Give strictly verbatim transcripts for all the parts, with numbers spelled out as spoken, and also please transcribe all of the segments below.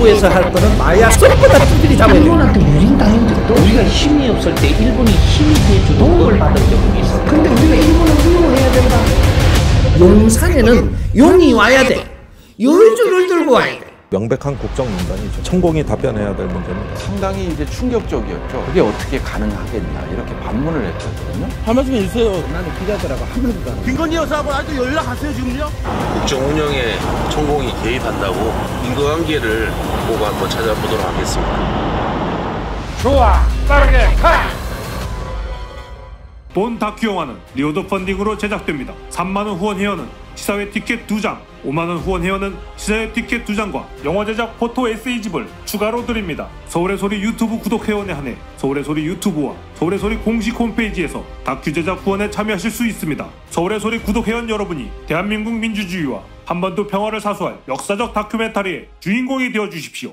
정부에서 할 거는 마약 쏙보다 두들이 잡아야 돼. 일본한테 유린당했는데도 우리가 힘이 없을 때 일본이 힘이 돼주고 도움을 받은 적이 있어. 근데 우리가 일본을 후원해야 된다. 용산에는 용이 와야 돼. 요주를 들고 와야 돼. 명백한 국정농단이죠. 천공이 답변해야 될 문제입니다. 상당히 이제 충격적이었죠. 그게 어떻게 가능하겠냐 이렇게 반문을 했거든요. 할 말씀 해주세요. 나는 기자들하고 한 번도 안 해. 김건희 여사하고 아직도 연락하세요 지금요? 국정 운영에 천공이 개입한다고 인과관계를 보고 한번 찾아보도록 하겠습니다. 좋아, 빠르게 가! 본 다큐 영화는 리오더 펀딩으로 제작됩니다. 삼만 원 후원 회원은 시사회 티켓 두 장, 오만 원 후원 회원은 시사회 티켓 두 장과 영화 제작 포토 에세이집을 추가로 드립니다. 서울의 소리 유튜브 구독 회원에 한해 서울의 소리 유튜브와 서울의 소리 공식 홈페이지에서 다큐 제작 후원에 참여하실 수 있습니다. 서울의 소리 구독 회원 여러분이 대한민국 민주주의와 한반도 평화를 사수할 역사적 다큐멘터리의 주인공이 되어 주십시오.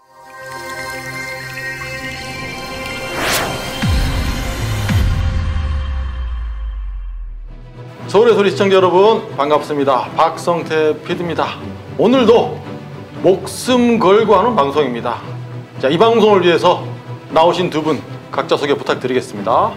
서울의 소리 시청자 여러분 반갑습니다. 박성태 피디입니다. 오늘도 목숨 걸고 하는 방송입니다. 자, 이 방송을 위해서 나오신 두 분 각자 소개 부탁드리겠습니다.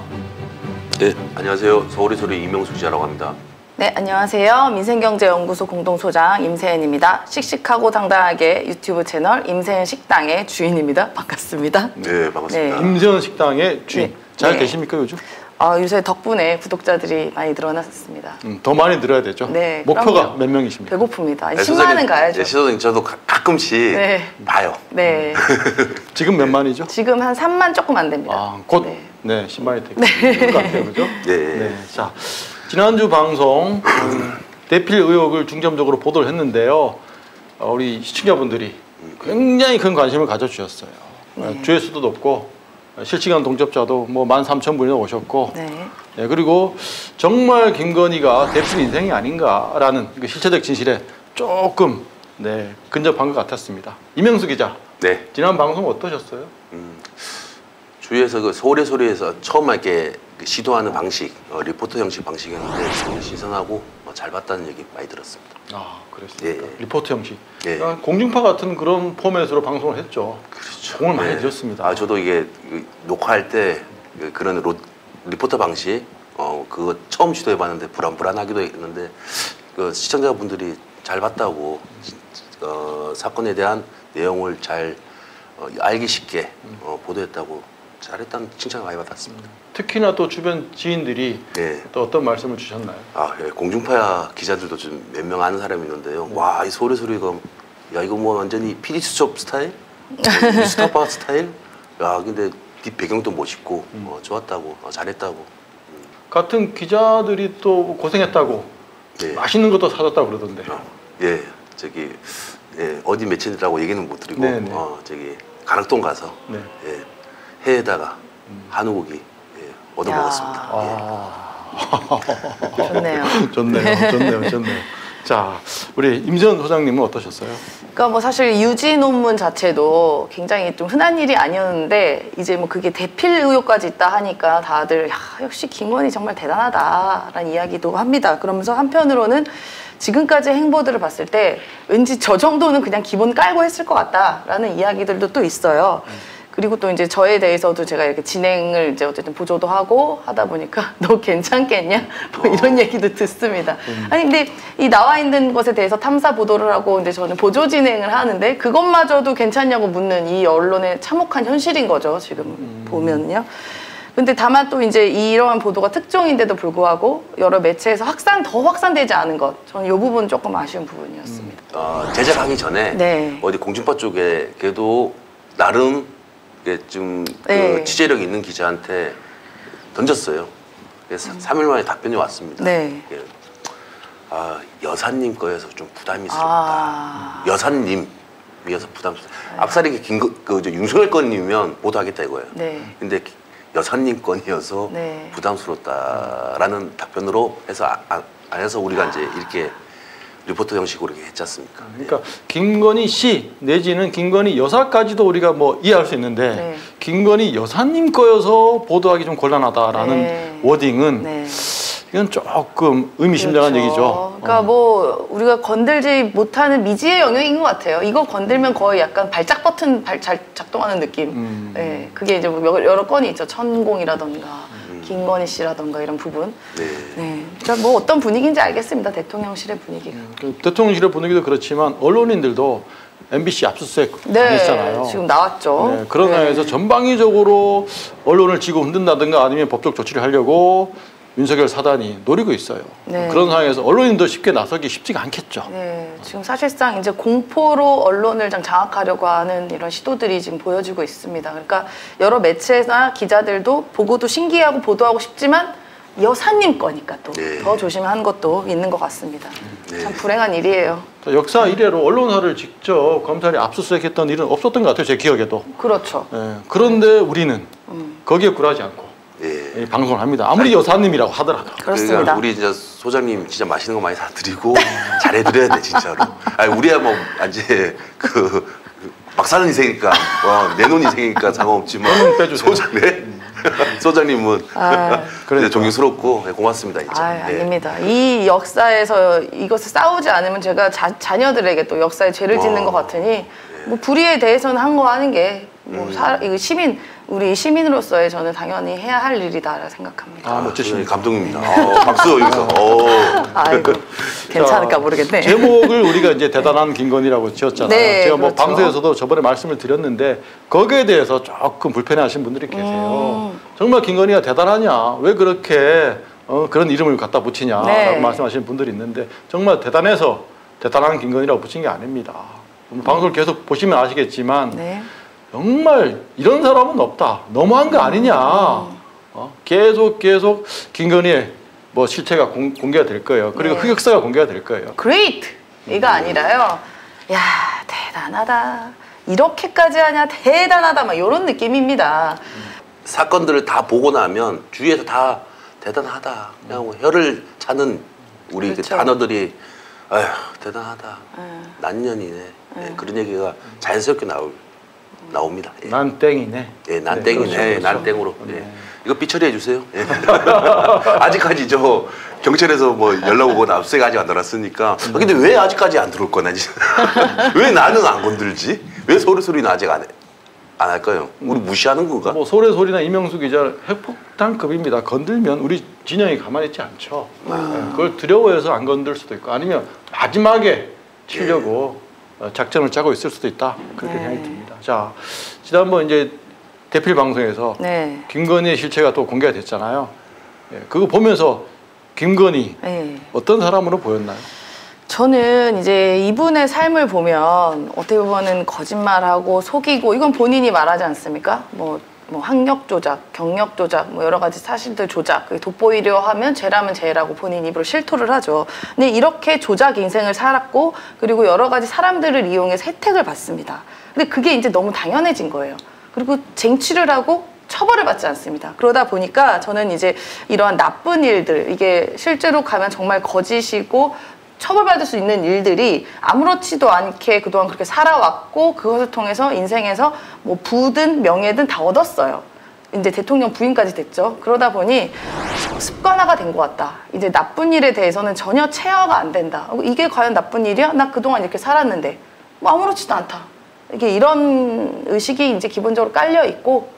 네, 안녕하세요. 서울의 소리 이명수 기자라고 합니다. 네, 안녕하세요. 민생경제연구소 공동소장 임세은입니다. 씩씩하고 당당하게 유튜브 채널 임세은 식당의 주인입니다. 반갑습니다. 네, 반갑습니다. 네. 임세은 식당의 주인. 네. 잘 네. 계십니까 요즘? 아, 요새 덕분에 구독자들이 많이 늘어났습니다. 음, 더 많이 늘어야 되죠? 네, 목표가 그럼요. 몇 명이십니까? 배고픕니다. 십만은 가야죠. 네, 시소님 저도 가, 가끔씩 네. 봐요. 네. 지금 몇 만이죠? 지금 한 삼만 조금 안 됩니다. 아, 곧 네. 네, 십만이 될 것 같아요. 그죠? 네. 네. 자, 지난주 방송 음, 대필 의혹을 중점적으로 보도를 했는데요. 어, 우리 시청자분들이 굉장히 큰 관심을 가져주셨어요. 네. 조회수도 높고 실시간 동접자도 뭐 만 삼천 분이나 오셨고 네. 네, 그리고 정말 김건희가 대필 인생이 아닌가라는 그 실체적 진실에 조금 네, 근접한 것 같았습니다. 이명수 기자, 네. 지난 방송 어떠셨어요? 음, 주위에서 그 서울의 소리에서 처음 이렇게 시도하는 방식, 어, 리포터 형식 방식이었는데 정말 신선하고 어, 잘 봤다는 얘기 많이 들었습니다. 아, 그랬습니까? 예, 예. 리포트 형식. 예. 그러니까 공중파 같은 그런 포맷으로 방송을 했죠. 그렇죠. 공을 많이 네. 들였습니다. 아, 저도 이게 그, 녹화할 때 그, 그런 로, 리포터 방식, 어, 그거 처음 시도해봤는데 불안불안하기도 했는데 그 시청자분들이 잘 봤다고 어, 사건에 대한 내용을 잘 어, 알기 쉽게 어, 보도했다고 잘했다는 칭찬을 많이 받았습니다. 특히나 또 주변 지인들이 네. 또 어떤 말씀을 주셨나요? 아, 예, 공중파 기자들도 좀 몇 명 아는 사람이 있는데요. 네. 와, 이 서울의 소리가 야 이거 뭐 완전히 피디 수첩 스타일, 뉴스타파 스타일. 야, 근데 뒷 배경도 멋있고 음. 어, 좋았다고, 어, 잘했다고. 음. 같은 기자들이 또 고생했다고 네. 맛있는 것도 사줬다고 그러던데. 어, 예, 저기 예, 어디 매체라고 얘기는 못 드리고 네, 네. 어, 저기 가락동 가서 네. 예, 회에다가 음. 한우고기 예, 얻어 야. 먹었습니다. 아, 좋네요. 좋네요, 좋네요, 좋네요. 자, 우리 임세은 소장님은 어떠셨어요? 그러니까 뭐 사실 유지 논문 자체도 굉장히 좀 흔한 일이 아니었는데 이제 뭐 그게 대필 의혹까지 있다 하니까 다들 야, 역시 김건희 정말 대단하다라는 이야기도 합니다. 그러면서 한편으로는 지금까지 행보들을 봤을 때 왠지 저 정도는 그냥 기본 깔고 했을 것 같다라는 이야기들도 또 있어요. 그리고 또 이제 저에 대해서도 제가 이렇게 진행을 이제 어쨌든 보조도 하고 하다 보니까 너 괜찮겠냐? 뭐 이런 얘기도 듣습니다. 음. 아니 근데 이 나와 있는 것에 대해서 탐사 보도를 하고 이제 저는 보조 진행을 하는데 그것마저도 괜찮냐고 묻는 이 언론의 참혹한 현실인 거죠. 지금 음. 보면요. 근데 다만 또 이제 이러한 보도가 특종인데도 불구하고 여러 매체에서 확산 더 확산되지 않은 것, 저는 이 부분 조금 아쉬운 부분이었습니다. 음. 어, 제작하기 전에 네. 어디 공중파 쪽에 그래도 나름 좀 네. 그 취재력 있는 기자한테 던졌어요. 그래서 음. 삼 일 만에 답변이 왔습니다. 네. 예. 아, 여사님 거여서 좀 부담스럽다. 아. 여사님이어서 부담스럽다. 앞살이 김거, 그, 저 윤석열 건이면 보도하겠다 이거예요. 네. 근데 여사님 건이어서 네. 부담스럽다라는 답변으로 해서 아, 아, 안 해서 우리가 이제 이렇게 리포터 형식으로 이렇게 했지 않습니까? 그러니까 김건희 씨 내지는 김건희 여사까지도 우리가 뭐 이해할 수 있는데 네. 김건희 여사님 거여서 보도하기 좀 곤란하다라는 네. 워딩은 네. 이건 조금 의미심장한 그렇죠. 얘기죠. 그러니까 어. 뭐 우리가 건들지 못하는 미지의 영역인 것 같아요. 이거 건들면 거의 약간 발작 버튼 발, 잘 작동하는 느낌. 음. 네, 그게 이제 뭐 여러 건이 있죠. 천공이라던가 음. 김건희 씨라던가 이런 부분. 네. 네, 그러니까 뭐 어떤 분위기인지 알겠습니다. 대통령실의 분위기가. 음, 그 대통령실의 분위기도 그렇지만 언론인들도 엠비씨 압수수색 네, 당했잖아요. 지금 나왔죠. 네, 그런 네. 상황에서 전방위적으로 언론을 쥐고 흔든다든가 아니면 법적 조치를 하려고 윤석열 사단이 노리고 있어요. 네. 그런 상황에서 언론인도 쉽게 나서기 쉽지가 않겠죠. 네, 지금 사실상 이제 공포로 언론을 좀 장악하려고 하는 이런 시도들이 지금 보여지고 있습니다. 그러니까 여러 매체나 기자들도 보고도 신기하고 보도하고 싶지만 여사님 거니까 또 더 네. 조심하는 것도 있는 것 같습니다. 네. 참 불행한 일이에요. 자, 역사 이래로 언론사를 직접 검찰이 압수수색했던 일은 없었던 것 같아요. 제 기억에도. 그렇죠. 네, 그런데 우리는 음. 거기에 굴하지 않고 예. 이 방송을 합니다. 아무리 여사님이라고 하더라도. 그렇습니다. 그러니까 우리 진짜 소장님 진짜 맛있는 거 많이 사드리고 잘해드려야 돼 진짜로. 아니 우리야 뭐 이제 그 막 사는 인생이니까 어, 내놓은 인생이니까 상관없지만 빼주세요. 소장 네? 소장님은 아. 그래 존경스럽고 고맙습니다 진짜. 아, 네. 아닙니다. 이 역사에서 이것을 싸우지 않으면 제가 자, 자녀들에게 또 역사에 죄를 짓는 어. 것 같으니 뭐 불의에 대해서는 한 거 하는 게 뭐 사, 이거 시민 우리 시민으로서의 저는 당연히 해야 할 일이다 생각합니다. 아, 아, 멋지십니다. 감독입니다. 어, 박수 여기서. 어. 아이고 괜찮을까 자, 모르겠네. 제목을 우리가 이제 대단한 김건희라고 지었잖아요. 네, 제가 뭐 그렇죠. 방송에서도 저번에 말씀을 드렸는데 거기에 대해서 조금 불편해하신 분들이 계세요. 음. 정말 김건희가 대단하냐? 왜 그렇게 어, 그런 이름을 갖다 붙이냐라고 네. 말씀하시는 분들이 있는데 정말 대단해서 대단한 김건희라고 붙인 게 아닙니다. 방송을 계속 보시면 아시겠지만 네. 정말 이런 사람은 없다. 너무한 거 아니냐. 어? 계속 계속 김건희의 뭐 실체가 공, 공개가 될 거예요. 그리고 네. 흑역사가 공개가 될 거예요. Great! 이가 아니라요. 야 대단하다. 이렇게까지 하냐 대단하다 막 이런 느낌입니다. 사건들을 다 보고 나면 주위에서 다 대단하다. 그냥 뭐 혀를 차는 우리 그 그렇죠. 단어들이 아휴 대단하다. 음. 난년이네. 예, 그런 얘기가 자연스럽게 나올 나옵니다. 예. 난 땡이네. 예, 난 네, 땡이네. 그렇죠, 그렇죠. 난 땡으로. 예. 네. 이거 삐처리해 주세요. 예. 아직까지 저 경찰에서 뭐 연락 오거나 압수수색 아직 안 들어왔으니까. 아, 근데 왜 아직까지 안 들어올 거나? 왜 나는 안 건들지? 왜 소리 소리는 아직 안 해? 안 할까요? 우리 무시하는 건가? 뭐 소래소리나 이명수 기자 핵폭탄급입니다. 건들면 우리 진영이 가만히 있지 않죠. 네, 그걸 두려워해서 안 건들 수도 있고 아니면 마지막에 치려고 어, 작전을 짜고 있을 수도 있다. 그렇게 네. 생각이 듭니다. 자, 지난번 이제 대필 방송에서 네. 김건희의 실체가 또 공개가 됐잖아요. 예, 그거 보면서 김건희 네. 어떤 사람으로 보였나요? 저는 이제 이분의 삶을 보면 어떻게 보면은 거짓말하고 속이고 이건 본인이 말하지 않습니까? 뭐, 뭐 학력 조작, 경력 조작, 뭐 여러 가지 사실들 조작, 돋보이려 하면 죄라면 죄라고 본인 입으로 실토를 하죠. 근데 이렇게 조작 인생을 살았고 그리고 여러 가지 사람들을 이용해서 혜택을 받습니다. 근데 그게 이제 너무 당연해진 거예요. 그리고 쟁취를 하고 처벌을 받지 않습니다. 그러다 보니까 저는 이제 이러한 나쁜 일들, 이게 실제로 가면 정말 거짓이고 처벌받을 수 있는 일들이 아무렇지도 않게 그동안 그렇게 살아왔고 그것을 통해서 인생에서 뭐 부든 명예든 다 얻었어요. 이제 대통령 부인까지 됐죠. 그러다 보니 습관화가 된 것 같다. 이제 나쁜 일에 대해서는 전혀 체화가 안 된다. 이게 과연 나쁜 일이야? 나 그동안 이렇게 살았는데 뭐 아무렇지도 않다. 이게 이런 의식이 이제 기본적으로 깔려 있고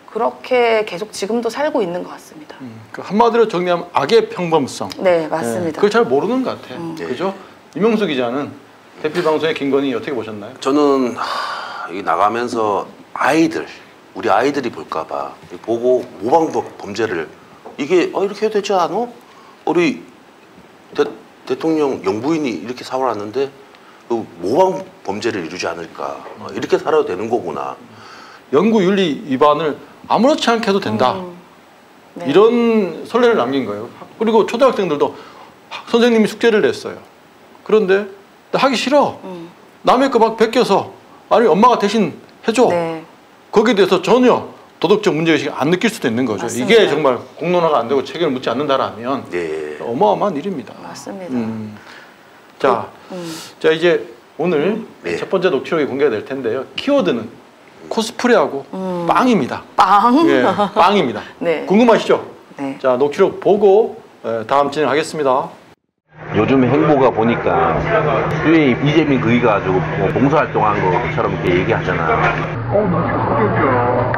그렇게 계속 지금도 살고 있는 것 같습니다. 음, 그 한마디로 정리하면 악의 평범성. 네, 맞습니다. 예, 그걸 잘 모르는 것 같아요. 음. 그죠? 이명수 기자는 대필 방송의 김건희 어떻게 보셨나요? 저는 하, 이 나가면서 아이들, 우리 아이들이 볼까봐 보고 모방 범죄를 이게 어, 이렇게 해도 되지 않아? 우리 대, 대통령 영부인이 이렇게 살아왔는데 그 모방 범죄를 이루지 않을까? 어, 이렇게 살아도 되는 거구나. 영구 윤리 위반을 아무렇지 않게 해도 된다. 음. 네. 이런 선례를 남긴 거예요. 그리고 초등학생들도 선생님이 숙제를 냈어요. 그런데 나 하기 싫어. 음. 남의 거 막 베껴서 아니 엄마가 대신 해줘. 네. 거기에 대해서 전혀 도덕적 문제의식을 안 느낄 수도 있는 거죠. 맞습니다. 이게 정말 공론화가 안 되고 책임을 묻지 않는다라면 예. 어마어마한 일입니다. 맞습니다. 음. 자, 음. 자 이제 오늘 네. 첫 번째 녹취록이 공개가 될 텐데요. 키워드는 코스프레하고 음. 빵입니다. 빵. 예, 빵입니다. 네. 궁금하시죠? 네. 자, 녹취록 보고 에, 다음 진행하겠습니다. 요즘 행보가 보니까 왜 이재민 거기 가지고 뭐 봉사활동한 것처럼 이렇게 얘기하잖아. 어, 너무 적극적이야.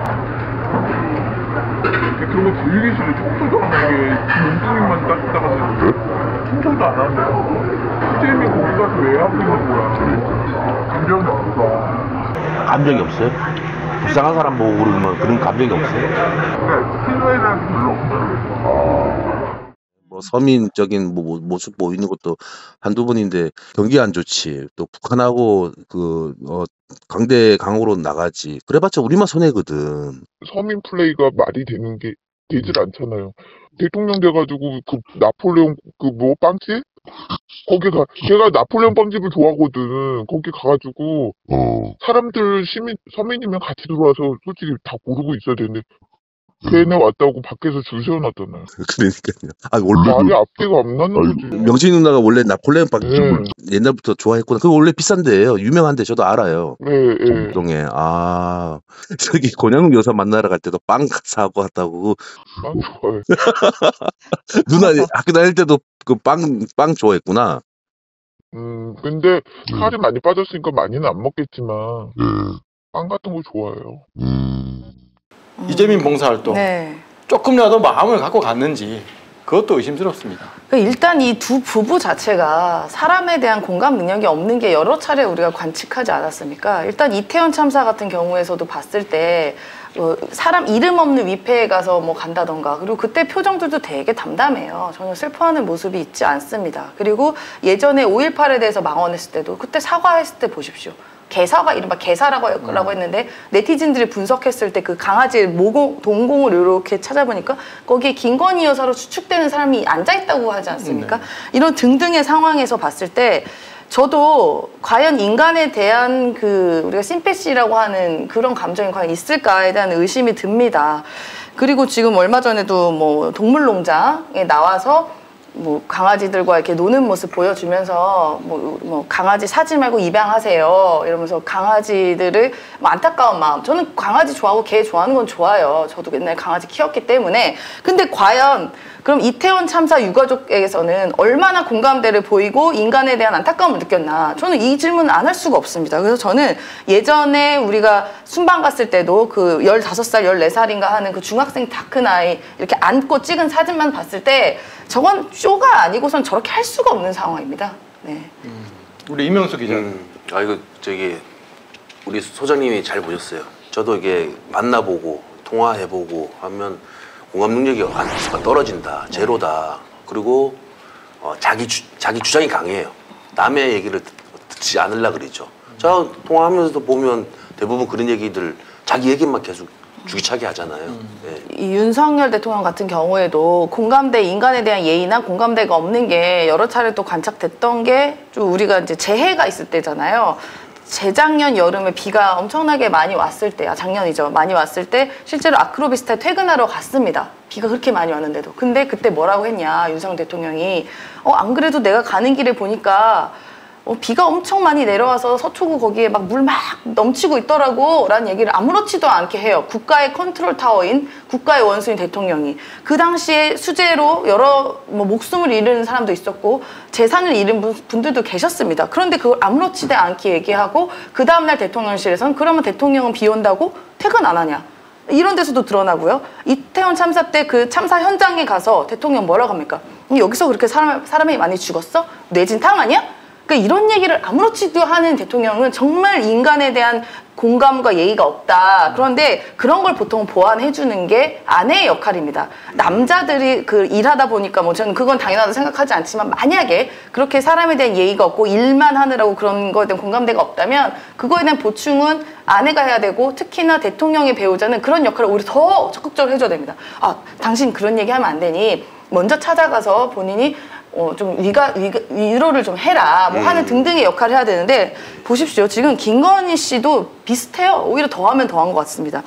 그런 거 들리시면 청소도 안 하게 몸뚱이만 따뜻하게 청소도 안 하네요. 이재민 거기 가서 왜 하고 있는 거야? 감정이 없어. 감정이 없어요? 불쌍한 사람 보고 그러면 그런 감정이 없어요? 네, 필요해라는 게 별로 없어요. 뭐 서민적인 뭐 모습 보이는 것도 한두 번인데 경기 안 좋지. 또 북한하고 그 어, 강대 강으로 나가지. 그래봤자 우리만 손해거든. 서민 플레이가 말이 되는 게 되질 않잖아요. 대통령 돼가지고 그 나폴레옹 그 뭐 빵집? 거기 가, 걔가 나폴레옹 빵집을 좋아하거든. 거기 가가지고 사람들 시민 서민이면 같이 들어와서 솔직히 다 고르고 있어야 되는데 걔네 왔다고 밖에서 줄 세워놨잖아요. 그러니까요. 아 원래 말이 앞뒤가 안 나는 거지. 명진 누나가 원래 나폴레옹 빵집을 네. 옛날부터 좋아했구나. 그거 원래 비싼 데예요. 유명한데 저도 알아요. 네, 네. 동에 아 저기 권양욱 여사 만나러 갈 때도 빵 사고 왔다고. 빵 좋아해. 누나 학교 다닐 때도 그 빵 빵 좋아했구나. 음 근데 살이 많이 빠졌으니까 많이는 안 먹겠지만 빵 같은 거 좋아해요. 이재민 봉사활동 네. 조금이라도 마음을 갖고 갔는지 그것도 의심스럽습니다. 일단 이 두 부부 자체가 사람에 대한 공감 능력이 없는 게 여러 차례 우리가 관측하지 않았습니까? 일단 이태원 참사 같은 경우에서도 봤을 때 어, 사람 이름 없는 위패에 가서 뭐 간다던가, 그리고 그때 표정들도 되게 담담해요. 전혀 슬퍼하는 모습이 있지 않습니다. 그리고 예전에 오일팔에 대해서 망언했을 때도 그때 사과했을 때 보십시오. 개사가 이른바 개사라고 음. 했는데 네티즌들이 분석했을 때 그 강아지 모공, 동공을 이렇게 찾아보니까 거기에 김건희 여사로 추측되는 사람이 앉아있다고 하지 않습니까? 네. 이런 등등의 상황에서 봤을 때 저도 과연 인간에 대한 그 우리가 심패시라고 하는 그런 감정이 과연 있을까에 대한 의심이 듭니다. 그리고 지금 얼마 전에도 뭐 동물농장에 나와서 뭐 강아지들과 이렇게 노는 모습 보여주면서 뭐, 뭐 강아지 사지 말고 입양하세요 이러면서 강아지들을 뭐 안타까운 마음, 저는 강아지 좋아하고 개 좋아하는 건 좋아요. 저도 옛날에 강아지 키웠기 때문에. 근데 과연 그럼 이태원 참사 유가족에게서는 얼마나 공감대를 보이고 인간에 대한 안타까움을 느꼈나, 저는 이 질문을 안 할 수가 없습니다. 그래서 저는 예전에 우리가 순방 갔을 때도 그 열다섯 살, 열네 살인가 하는 그 중학생 다 큰 아이 이렇게 안고 찍은 사진만 봤을 때 저건 쇼가 아니고선 저렇게 할 수가 없는 상황입니다. 네. 음, 우리 이명수 기자. 음, 아 이거 저기 우리 소장님이 잘 보셨어요. 저도 이게 만나보고 통화해보고 하면 공감 능력이 떨어진다, 제로다. 그리고 어, 자기 주, 자기 주장이 강해요. 남의 얘기를 듣, 듣지 않으려 그러죠. 저 통화하면서도 보면 대부분 그런 얘기들 자기 얘기만 계속 주기차게 하잖아요. 음. 네. 이 윤석열 대통령 같은 경우에도 공감대, 인간에 대한 예의나 공감대가 없는 게 여러 차례 또 관측됐던 게 좀 우리가 이제 재해가 있을 때잖아요. 재작년 여름에 비가 엄청나게 많이 왔을 때, 아 작년이죠. 많이 왔을 때 실제로 아크로비스타에 퇴근하러 갔습니다. 비가 그렇게 많이 왔는데도. 근데 그때 뭐라고 했냐, 윤석열 대통령이 어, 안 그래도 내가 가는 길에 보니까 어, 비가 엄청 많이 내려와서 서초구 거기에 막 물 막 넘치고 있더라고 라는 얘기를 아무렇지도 않게 해요. 국가의 컨트롤 타워인 국가의 원수인 대통령이. 그 당시에 수재로 여러 뭐 목숨을 잃은 사람도 있었고 재산을 잃은 분들도 계셨습니다. 그런데 그걸 아무렇지도 않게 얘기하고 그 다음날 대통령실에서는 그러면 대통령은 비 온다고 퇴근 안 하냐, 이런 데서도 드러나고요. 이태원 참사 때 그 참사 현장에 가서 대통령 뭐라고 합니까? 여기서 그렇게 사람, 사람이 많이 죽었어? 뇌진탕 아니야? 그러니까 이런 얘기를 아무렇지도 않은 대통령은 정말 인간에 대한 공감과 예의가 없다. 그런데 그런 걸 보통 보완해주는 게 아내의 역할입니다. 남자들이 그 일하다 보니까 뭐 저는 그건 당연하다고 생각하지 않지만 만약에 그렇게 사람에 대한 예의가 없고 일만 하느라고 그런 거에 대한 공감대가 없다면 그거에 대한 보충은 아내가 해야 되고, 특히나 대통령의 배우자는 그런 역할을 오히려 더 적극적으로 해줘야 됩니다. 아, 당신 그런 얘기 하면 안 되니 먼저 찾아가서 본인이 어, 좀 위가, 위가, 위로를 좀 해라 뭐 하는 등등의 역할을 해야 되는데, 보십시오. 지금 김건희 씨도 비슷해요. 오히려 더하면 더한 것 같습니다.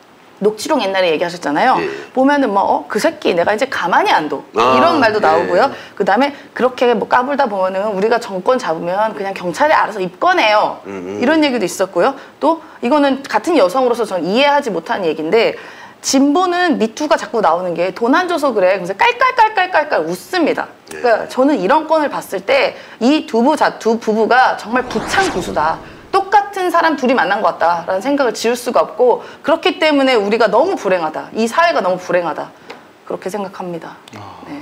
녹취록 옛날에 얘기하셨잖아요. 예. 보면은 뭐, 어, 그 새끼 내가 이제 가만히 안 둬. 아, 이런 말도 예. 나오고요. 그 다음에 그렇게 뭐 까불다 보면은 우리가 정권 잡으면 그냥 경찰이 알아서 입건해요. 음음. 이런 얘기도 있었고요. 또 이거는 같은 여성으로서 전 이해하지 못하는 얘기인데, 진보는 미투가 자꾸 나오는 게 돈 안 줘서 그래. 그래서 깔깔깔깔깔깔 웃습니다. 그러니까 저는 이런 건을 봤을 때 이 두 부, 두 부부가 정말 부창부수다. 똑같은 사람 둘이 만난 것 같다라는 생각을 지울 수가 없고 그렇기 때문에 우리가 너무 불행하다. 이 사회가 너무 불행하다. 그렇게 생각합니다. 아, 네.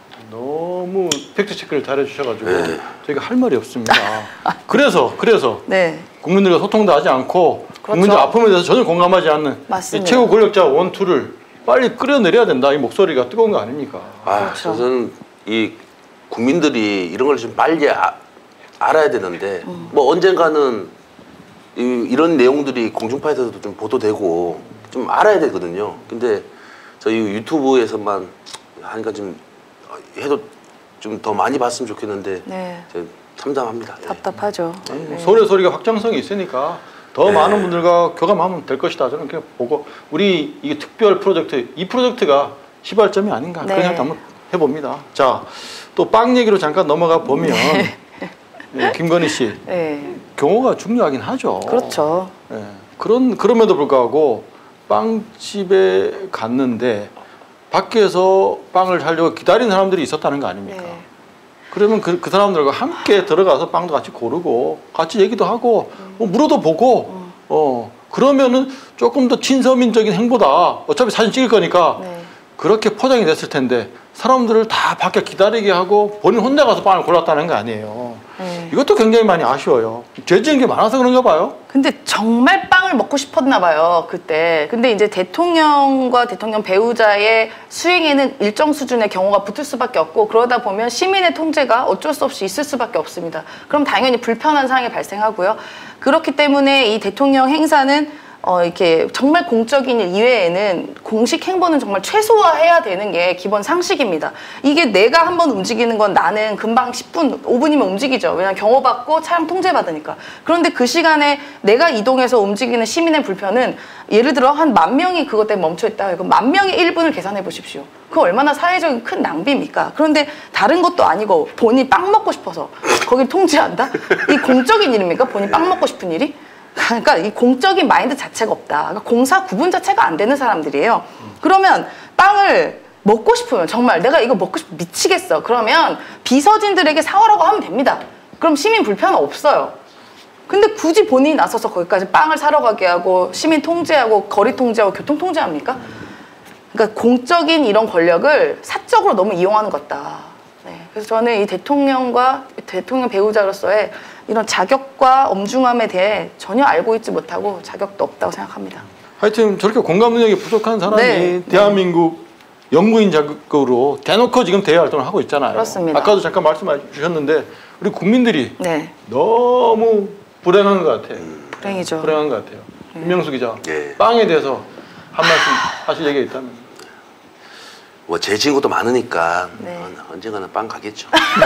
너무 팩트 체크를 잘 해주셔가지고 네. 저희가 할 말이 없습니다. 그래서 그래서 네. 국민들과 소통도 하지 않고 그렇죠. 국민들 아픔에 대해서 전혀 공감하지 않는 이 최고 권력자 원투를 빨리 끌어내려야 된다. 이 목소리가 뜨거운 거 아닙니까? 아, 그렇죠. 저는 이 국민들이 이런 걸 좀 빨리 아, 알아야 되는데 음. 뭐 언젠가는 이, 이런 내용들이 공중파에서도 좀 보도되고 좀 알아야 되거든요. 근데 저희 유튜브에서만 하니까 좀 해도 좀 더 많이 봤으면 좋겠는데 네. 참담합니다. 답답하죠. 네. 네. 소리 소리가 확장성이 있으니까 더 네. 많은 분들과 교감하면 될 것이다. 저는 그냥 보고 우리 이 특별 프로젝트 이 프로젝트가 시발점이 아닌가 네. 그냥 한번 해봅니다. 자, 또 빵 얘기로 잠깐 넘어가 보면 네. 네, 김건희 씨 네. 경호가 중요하긴 하죠. 그렇죠. 네. 그런 그럼에도 불구하고 빵집에 갔는데 밖에서 빵을 사려고 기다리는 사람들이 있었다는 거 아닙니까? 네. 그러면 그, 그 사람들과 함께 들어가서 빵도 같이 고르고 같이 얘기도 하고 음. 뭐 물어도 보고 음. 어 그러면은 조금 더 친서민적인 행보다 어차피 사진 찍을 거니까 네. 그렇게 포장이 됐을 텐데 사람들을 다 밖에 기다리게 하고 본인 혼자 가서 빵을 골랐다는 거 아니에요. 네. 이것도 굉장히 많이 아쉬워요. 죄 지은 게 많아서 그런가 봐요. 근데 정말 빵을 먹고 싶었나 봐요, 그때. 근데 이제 대통령과 대통령 배우자의 수행에는 일정 수준의 경호가 붙을 수밖에 없고 그러다 보면 시민의 통제가 어쩔 수 없이 있을 수밖에 없습니다. 그럼 당연히 불편한 상황이 발생하고요. 그렇기 때문에 이 대통령 행사는 어, 이렇게 정말 공적인 일 이외에는 공식 행보는 정말 최소화해야 되는 게 기본 상식입니다. 이게 내가 한번 움직이는 건 나는 금방 십 분, 오 분이면 움직이죠. 왜냐하면 경호받고 차량 통제받으니까. 그런데 그 시간에 내가 이동해서 움직이는 시민의 불편은 예를 들어 한 만 명이 그것 때문에 멈춰있다. 그럼 만 명의 일 분을 계산해 보십시오. 그거 얼마나 사회적인 큰 낭비입니까? 그런데 다른 것도 아니고 본인이 빵 먹고 싶어서 거길 통제한다? 이 공적인 일입니까? 본인이 빵 먹고 싶은 일이? 그러니까 이 공적인 마인드 자체가 없다. 그러니까 공사 구분 자체가 안 되는 사람들이에요. 그러면 빵을 먹고 싶으면 정말 내가 이거 먹고 싶어 미치겠어. 그러면 비서진들에게 사오라고 하면 됩니다. 그럼 시민 불편은 없어요. 근데 굳이 본인이 나서서 거기까지 빵을 사러 가게 하고 시민 통제하고 거리 통제하고 교통 통제합니까? 그러니까 공적인 이런 권력을 사적으로 너무 이용하는 것 같다. 네. 그래서 저는 이 대통령과 대통령 배우자로서의 이런 자격과 엄중함에 대해 전혀 알고 있지 못하고 자격도 없다고 생각합니다. 하여튼 저렇게 공감 능력이 부족한 사람이 네, 대한민국 네. 영부인 자격으로 대놓고 지금 대외 활동을 하고 있잖아요. 그렇습니다. 아까도 잠깐 말씀해 주셨는데 우리 국민들이 네. 너무 불행한 것 같아요. 불행이죠. 불행한 것 같아요. 네. 김명수 기자, 네. 빵에 대해서 한 말씀 하실 얘기가 있다면. 뭐 제 친구도 많으니까 네. 언젠가는 빵 가겠죠.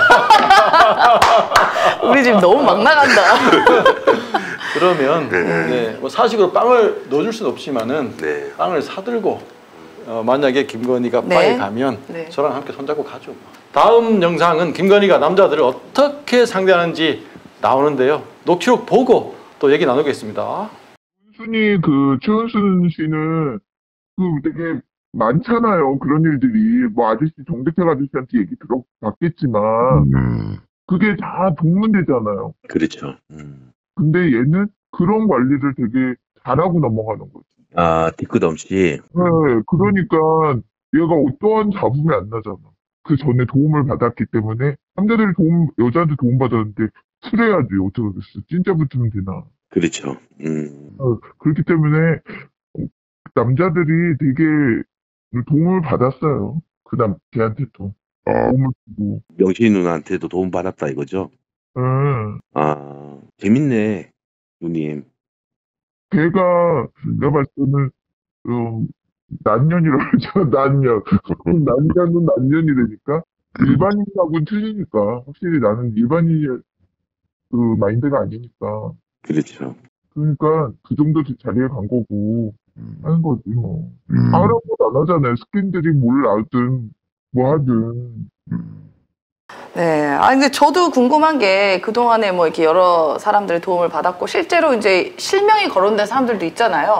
우리 집 너무 막 나간다. 그러면 네. 네, 뭐 사식으로 빵을 넣어줄 수는 없지만은 네. 빵을 사들고 어, 만약에 김건희가 네. 바에 가면 네. 저랑 함께 손잡고 가죠. 다음 영상은 김건희가 남자들을 어떻게 상대하는지 나오는데요. 녹취록 보고 또 얘기 나누겠습니다. 순이 그 최은순 씨는 그 되게 많잖아요. 그런 일들이. 뭐 아저씨 정대택 아저씨한테 얘기 들어봤겠지만 음. 그게 다 동문대잖아요. 그렇죠. 음. 근데 얘는 그런 관리를 되게 잘하고 넘어가는 거지. 아, 뒤끝 없이. 네, 그러니까 얘가 어떠한 잡음이 안 나잖아. 그 전에 도움을 받았기 때문에 남자들이 도움, 여자한테 도움 받았는데 풀해야지. 어쩌겠어. 진짜 붙으면 되나. 그렇죠. 음. 어, 그렇기 때문에 남자들이 되게 도움을 받았어요. 그 남, 걔한테도. 도움을 주고. 명신이 누나한테도 도움 받았다 이거죠? 응. 아, 재밌네, 누님. 걔가, 내가 봤을 때는, 음, 난년이라고 그러죠. 난년. 난년은 난년이라니까. 일반인하고는 틀리니까. 확실히 나는 일반인의 그 마인드가 아니니까. 그렇죠. 그러니까 그 정도 자리에 간 거고. 하는 거지 뭐. 음. 하라고 안 하잖아요. 스킨들이 뭘 하든 뭐 하든. 네. 아 근데 저도 궁금한 게 그동안에 뭐 이렇게 여러 사람들의 도움을 받았고 실제로 이제 실명이 거론된 사람들도 있잖아요.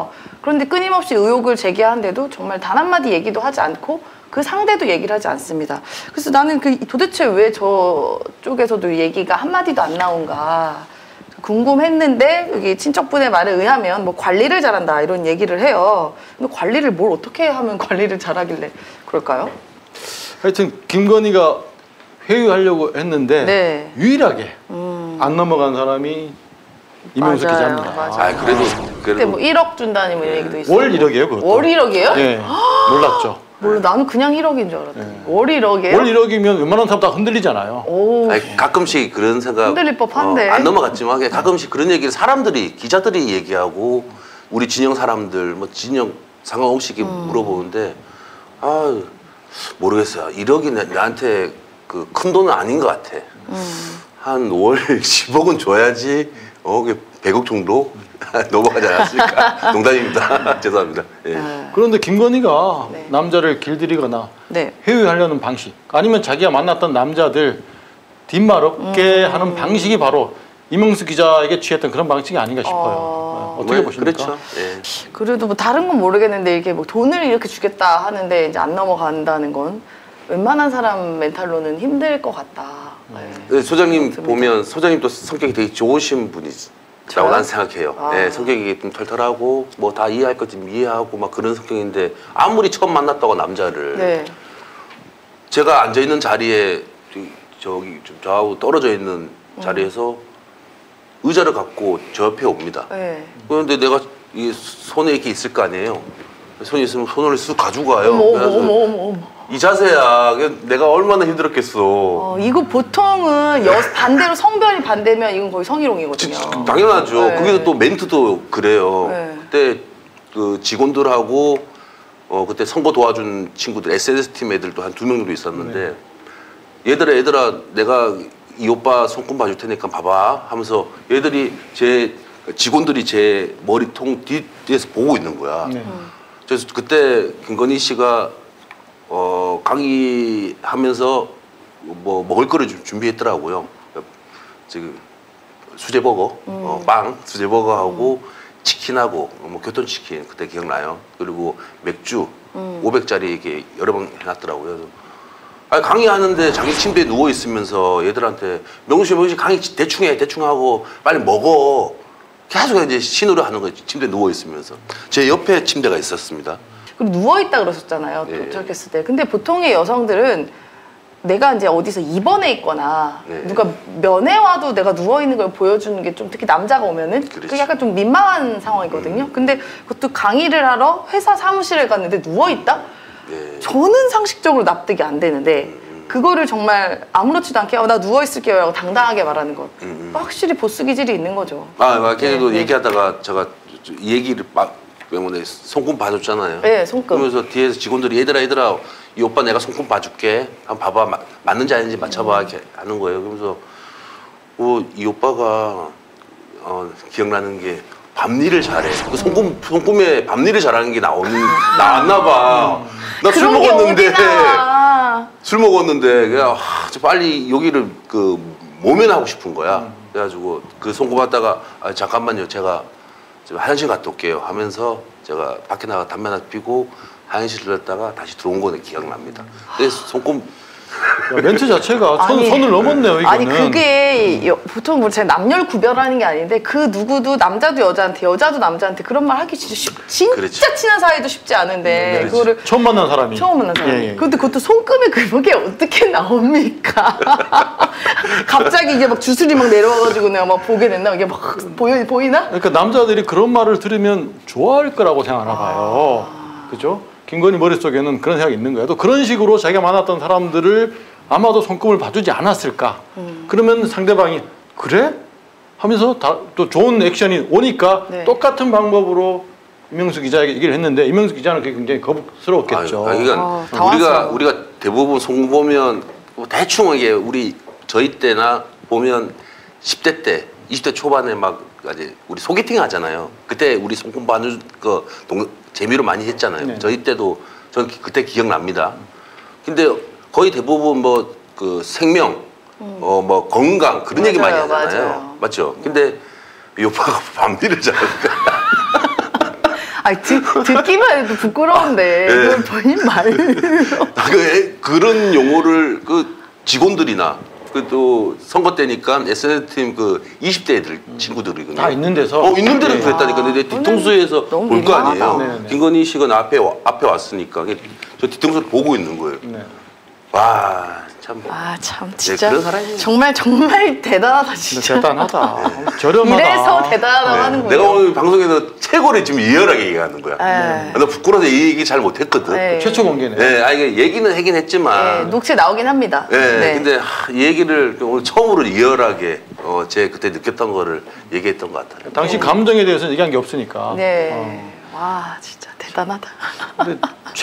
그런데 끊임없이 의혹을 제기하는데도 정말 단 한마디 얘기도 하지 않고 그 상대도 얘기를 하지 않습니다. 그래서 나는 그 도대체 왜 저쪽에서도 얘기가 한마디도 안 나온가 궁금했는데 여기 친척분의 말에 의하면 뭐 관리를 잘한다 이런 얘기를 해요. 근데 관리를 뭘 어떻게 하면 관리를 잘하길래 그럴까요? 하여튼 김건희가 회유하려고 했는데 네. 유일하게 음. 안 넘어간 사람이 이명수 맞아요, 기자입니다. 맞아요. 아 그래도 그때 그래도 뭐 일억 준다는 뭐 얘기도 있어요. 월 일억이에요, 그것도. 월 일억이에요? 예, 몰랐죠. 몰라, 나는 그냥 일억인 줄 알았더니 네. 월 일억이에요? 월 일억이면 웬만한 사람 다 흔들리잖아요. 오. 아니, 가끔씩 그런 생각 흔들릴 법한데. 어, 안 넘어갔지만 가끔씩 그런 얘기를 사람들이 기자들이 얘기하고 우리 진영 사람들 뭐 진영 상관없이 이렇게 음. 물어보는데 아 모르겠어요. 일억이 내, 나한테 그 큰 돈은 아닌 것 같아. 음. 한 월 십억은 줘야지 어 백억 정도 넘어가지 않았을까. 농담입니다. 죄송합니다. 예. 네. 그런데 김건희가 네. 남자를 길들이거나 네. 회유하려는 방식 아니면 자기가 만났던 남자들 뒷말 없게 음. 하는 방식이 바로 이명수 기자에게 취했던 그런 방식이 아닌가 싶어요. 어... 네. 어떻게 뭐, 보십니까? 그렇죠. 예. 그래도 뭐 다른 건 모르겠는데 이렇게 뭐 돈을 이렇게 주겠다 하는데 이제 안 넘어간다는 건 웬만한 사람 멘탈로는 힘들 것 같다. 네. 네, 소장님 듭니다. 보면 소장님도 성격이 되게 좋으신 분이라고 저요? 난 생각해요. 아. 네, 성격이 좀 털털하고 뭐 다 이해할 것 좀 이해하고 막 그런 성격인데 아무리 처음 만났다고 남자를 네. 제가 앉아 있는 자리에 저기 좀 저하고 떨어져 있는 자리에서 의자를 갖고 저 옆에 옵니다. 네. 그런데 내가 이 손에 이렇게 있을 거 아니에요. 손이 있으면 손을 쑥 가지고 가요. 어머 어머 그래서 어머 어머 어머. 이 자세야. 내가 얼마나 힘들었겠어. 어, 이거 보통은 여, 반대로 성별이 반대면 이건 거의 성희롱이거든요. 당연하죠. 네. 거기서 또 멘트도 그래요. 네. 그때 그 직원들하고 어 그때 선거 도와준 친구들 에스엔에스 팀 애들도 한 두 명 정도 있었는데 네. 얘들아 얘들아 내가 이 오빠 손금 봐줄 테니까 봐봐 하면서 얘들이 제 직원들이 제 머리통 뒤, 뒤에서 보고 있는 거야. 네. 그래서 그때 김건희 씨가 어 강의하면서 뭐 먹을 거를 좀 준비했더라고요. 지금 수제버거, 음. 어, 빵 수제버거하고 음. 치킨하고 뭐 교촌치킨 그때 기억나요. 그리고 맥주 음. 오백 짜리 이렇게 여러 번 해놨더라고요. 그래서 아니, 강의하는데 자기 침대에 누워 있으면서 얘들한테 명수 명수 강의 대충 해 대충 하고 빨리 먹어 계속 이제 신호를 하는 거예요. 침대에 누워 있으면서 제 옆에 침대가 있었습니다. 그리고 누워 있다 그러셨잖아요. 네. 도착했을 때. 근데 보통의 여성들은 내가 이제 어디서 입원해 있거나 네. 누가 면회 와도 내가 누워 있는 걸 보여주는 게 좀 특히 남자가 오면은 그게 약간 좀 민망한 상황이거든요. 음. 근데 그것도 강의를 하러 회사 사무실에 갔는데 누워 있다? 네. 저는 상식적으로 납득이 안 되는데 음. 그거를 정말 아무렇지도 않게 어, 나 누워 있을게요 라고 당당하게 말하는 것 음. 확실히 보스 기질이 있는 거죠. 아, 걔도 네, 얘기하다가 제가 얘기를 막 때문에 손금 봐줬잖아요. 네, 손금. 그러면서 뒤에서 직원들이 얘들아 얘들아 이 오빠 내가 손금 봐줄게. 한번 봐봐 마, 맞는지 아닌지 맞춰봐 이렇게 하는 거예요. 그러면서 어, 이 오빠가 어, 기억나는 게 밤일을 잘해. 그 손금 손금에 밤일을 잘하는 게 나온 나왔나 봐. 나 술 먹었는데 술 먹었는데 그냥 하, 빨리 여기를 그 모면하고 싶은 거야. 그래가지고 그 손금 하다가 아, 잠깐만요 제가 좀 화장실 갔다 올게요 하면서 제가 밖에 나가 담배 하나 피고 화장실을 갔다가 다시 들어온 거는 기억납니다. 근데 손금 야, 멘트 자체가 선, 아니, 선을 넘었네요. 이거는. 아니 그게 여, 보통 뭐 제가 남녀를 구별하는 게 아닌데 그 누구도 남자도 여자한테 여자도 남자한테 그런 말 하기 진짜 쉽, 진짜 그렇지. 친한 사이도 쉽지 않은데 네, 그거를 처음 만난 사람이 처음 만난 사람이 예, 예. 근데 그것도 손금에 그게 어떻게 나옵니까? 갑자기 이게 막 주술이 막 내려와가지고 내가 막 보게 된다 이게 막 보여, 보이나? 그러니까 남자들이 그런 말을 들으면 좋아할 거라고 생각하나 봐요. 아... 그죠? 김건희 머릿속에는 그런 생각이 있는 거예요. 또 그런 식으로 자기가 만났던 사람들을 아마도 손금을 봐주지 않았을까. 음. 그러면 상대방이 그래? 하면서 다, 또 좋은 액션이 오니까 네. 똑같은 방법으로 이명수 기자에게 얘기를 했는데 이명수 기자는 그게 굉장히 거북스러웠겠죠. 아유, 그러니까 아, 우리가 우리가 대부분 손금 보면 뭐 대충 이게 우리 저희 때나 보면 십 대 때, 이십 대 초반에 막 이제 우리 소개팅 하잖아요. 그때 우리 손금 봐주 그 동, 재미로 많이 했잖아요. 네. 저희 때도 전 그때 기억납니다. 근데 거의 대부분 뭐 그 생명, 음. 어 뭐 건강 그런 맞아요, 얘기 많이 하잖아요. 맞아요. 맞죠? 근데 이 오빠가 밤일을 잘하니까 아니, 듣, 듣기만 해도 부끄러운데 네. 그걸 본인 말로. 그, 그런 용어를 그 직원들이나 그 또 선거 때니까 에스엔에스 팀 그 이십 대 애들 친구들이거든요. 다 있는 데서. 어 있는 데는 네. 그랬다니까. 근데 아, 뒤통수에서 너무 볼 거 아니에요. 민망하다. 네네. 김건희 씨가 나 앞에 와- 앞에 왔으니까 저 뒤통수를 보고 있는 거예요. 네. 와 참. 아, 참 네, 진짜 그런 사람이 정말 정말 대단하다 근데 진짜. 대단하다. 저렴하다. 이래서 대단하다고 네. 하는군요. 내가 오늘 방송에서 최고를 지금 이열하게 얘기하는 거야. 네. 나 부끄러워서 이 얘기 잘 못했거든. 네. 최초 공개네. 네, 아 이게 얘기는 하긴 네, 했지만. 녹취 나오긴 합니다. 네, 네. 근데 하, 이 얘기를 오늘 처음으로 이열하게 어, 제 그때 느꼈던 거를 얘기했던 것 같아요. 당시 감정에 대해서는 얘기한 게 없으니까. 네. 어. 와, 진짜 대단하다. 근데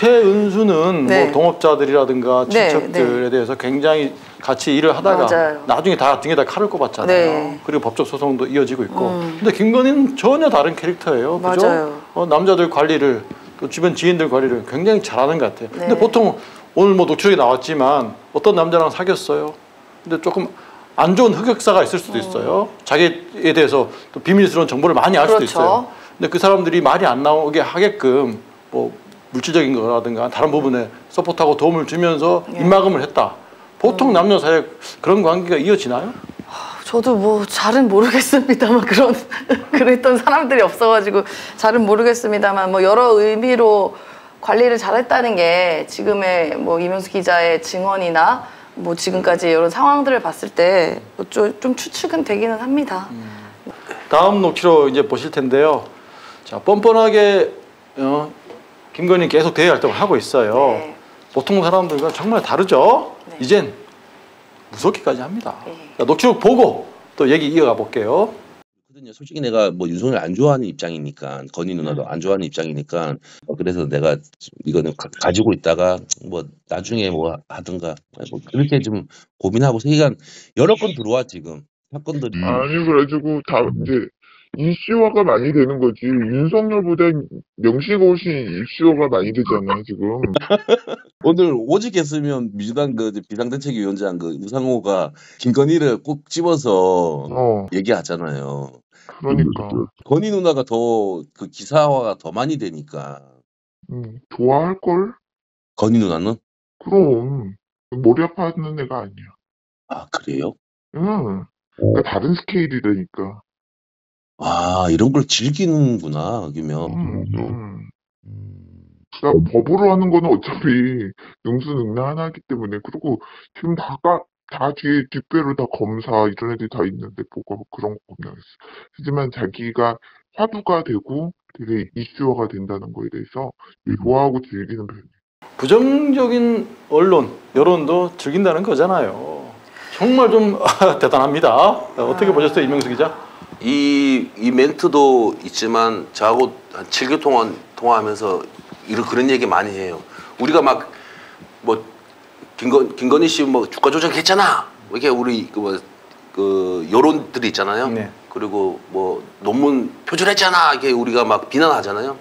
최은수는 네. 뭐 동업자들이라든가 네, 친척들에 대해서 굉장히 같이 일을 하다가 맞아요. 나중에 다 등에다 칼을 꼽았잖아요. 네. 그리고 법적 소송도 이어지고 있고. 음. 근데 김건희는 전혀 다른 캐릭터예요. 그죠? 맞아요. 어, 남자들 관리를 또 주변 지인들 관리를 굉장히 잘하는 것 같아요. 네. 근데 보통 오늘 뭐 녹취록에 나왔지만 어떤 남자랑 사귀었어요. 근데 조금 안 좋은 흑역사가 있을 수도 있어요. 자기에 대해서 또 비밀스러운 정보를 많이 알 그렇죠. 수도 있어요. 근데 그 사람들이 말이 안 나오게 하게끔 뭐 물질적인 거라든가 다른 부분에 서포트하고 도움을 주면서 예. 입막음을 했다. 보통 음. 남녀 사이에 그런 관계가 이어지나요? 저도 뭐 잘은 모르겠습니다만 그런 그랬던 사람들이 없어가지고 잘은 모르겠습니다만 뭐 여러 의미로 관리를 잘했다는 게 지금의 뭐 이명수 기자의 증언이나 뭐 지금까지 이런 상황들을 봤을 때 좀 좀 추측은 되기는 합니다. 다음 녹취록 이제 보실 텐데요. 자, 뻔뻔하게 어, 김건희 계속 대외 활동을 하고 있어요. 네. 보통 사람들과 정말 다르죠. 네. 이젠 무섭기까지 합니다. 네. 자, 녹취록 보고 또 얘기 이어가 볼게요. 솔직히 내가 뭐 윤석열 안 좋아하는 입장이니까 건희 누나도 안 좋아하는 입장이니까 어, 그래서 내가 이거는 가, 가지고 있다가 뭐 나중에 뭐 하든가 뭐 그렇게 좀 고민하고 그러니까 여러 건 들어와 지금 사건들이. 아니 그래가지고 다 이제 이슈화가 많이 되는 거지. 윤석열보다 명시가 훨씬 이슈화가 많이 되잖아 지금. 오늘 오직 했으면 민주당 그 비상대책위원장 그 우상호가 김건희를 꼭 집어서 어 얘기하잖아요. 그러니까. 건희 누나가 더 그 기사화가 더 많이 되니까. 음, 좋아할 걸? 건희 누나는? 그럼 머리 아파하는 애가 아니야. 아 그래요? 응. 그러니까 다른 스케일이라니까. 아 이런 걸 즐기는구나 그러면. 음, 음. 그러니까 법으로 하는 거는 어차피 능수능란하기 때문에. 그리고 지금 다가 다 뒤에 뒷배로 다 검사 이런 애들이 다 있는데 뭐가 그런 거 검증했어. 하지만 자기가 화두가 되고 되게 이슈화가 된다는 거에 대해서 좋아하고 즐기는 편이에요. 부정적인 언론, 여론도 즐긴다는 거잖아요. 정말 좀 대단합니다. 어떻게 아. 보셨어요, 이명수 기자? 이, 이 멘트도 있지만 저하고 한 칠 개 통화, 통화하면서 이런 그런 얘기 많이 해요. 우리가 막 뭐 김건, 김건희 씨 뭐 주가 조작했잖아. 이렇게 우리 그, 뭐, 그 여론들이 있잖아요. 네. 그리고 뭐 논문 표절했잖아. 이렇게 우리가 막 비난하잖아요.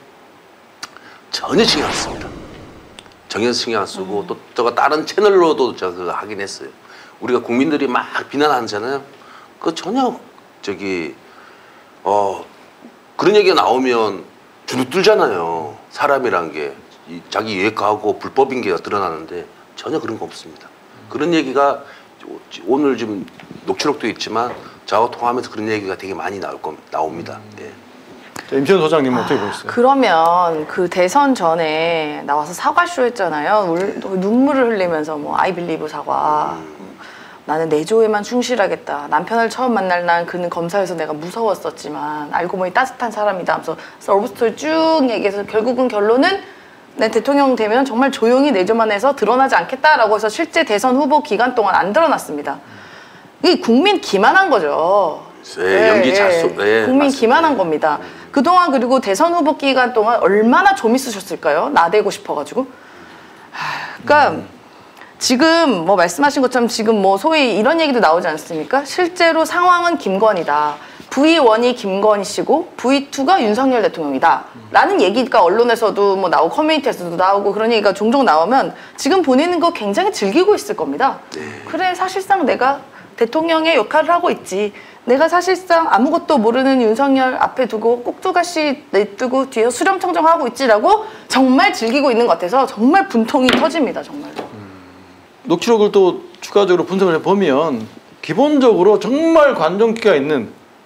전혀 신경 안 씁니다. 전혀 신경 안 쓰고 또 제가 다른 채널로도 제가 그거 하긴 했어요. 우리가 국민들이 막 비난하잖아요. 그 전혀 저기 어 그런 얘기가 나오면 주눅 들잖아요. 사람이란 게 이, 자기 유획하고 불법인 게 드러나는데 전혀 그런 거 없습니다. 그런 얘기가 오늘 지금 녹취록도 있지만 저하고 통화하면서 그런 얘기가 되게 많이 나올 겁니다. 나옵니다. 예. 자, 임시현 소장님 어떻게 보셨어요? 그러면 그 대선 전에 나와서 사과쇼 했잖아요. 울, 눈물을 흘리면서 뭐 I believe 사과. 나는 내조에만 충실하겠다. 남편을 처음 만날 난 그는 검사에서 내가 무서웠었지만 알고 보니 따뜻한 사람이다 하면서 러브스토리 쭉 얘기해서 결국은 결론은 내 대통령 되면 정말 조용히 내조만 해서 드러나지 않겠다라고 해서 실제 대선 후보 기간 동안 안 드러났습니다. 이 국민 기만한 거죠. 예, 연기 잘 쏘. 예, 국민 맞습니다. 기만한 겁니다. 그동안 그리고 대선 후보 기간 동안 얼마나 좀 있으셨을까요? 나대고 싶어가지고. 하, 그러니까 음. 지금 뭐 말씀하신 것처럼 지금 뭐 소위 이런 얘기도 나오지 않습니까? 실제로 상황은 김건희다. 브이 원이 김건희 씨고 브이 투가 윤석열 대통령이다. 라는 얘기가 언론에서도 뭐 나오고 커뮤니티에서도 나오고 그런 얘기가 종종 나오면 지금 본인은 그거 굉장히 즐기고 있을 겁니다. 네. 그래 사실상 내가 대통령의 역할을 하고 있지. 내가 사실상 아무것도 모르는 윤석열 앞에 두고 꼭두가시 내두고 뒤에서 수렴청정하고 있지라고 정말 즐기고 있는 것 같아서 정말 분통이 터집니다. 정말로. 음. 녹취록을 또 추가적으로 분석을 해보면 기본적으로 정말 관종기가 있는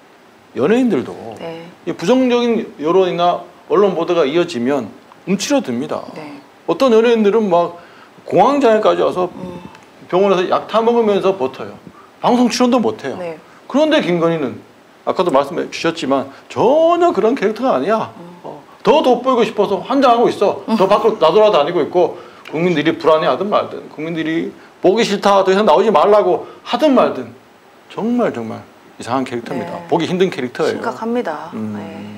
연예인들도 네. 이 부정적인 여론이나 언론 보도가 이어지면 움츠러듭니다. 네. 어떤 연예인들은 막 공황장애까지 와서 음. 병원에서 약 타먹으면서 버텨요. 방송 출연도 못해요. 네. 그런데 김건희는 아까도 말씀해 주셨지만 전혀 그런 캐릭터가 아니야. 음. 어, 더 돋보이고 싶어서 환장하고 있어. 음. 더 밖으로 나돌아다니고 있고 국민들이 불안해하든 말든 국민들이 보기 싫다 더 이상 나오지 말라고 하든 말든 정말 정말 이상한 캐릭터입니다. 네. 보기 힘든 캐릭터예요. 심각합니다. 음. 네.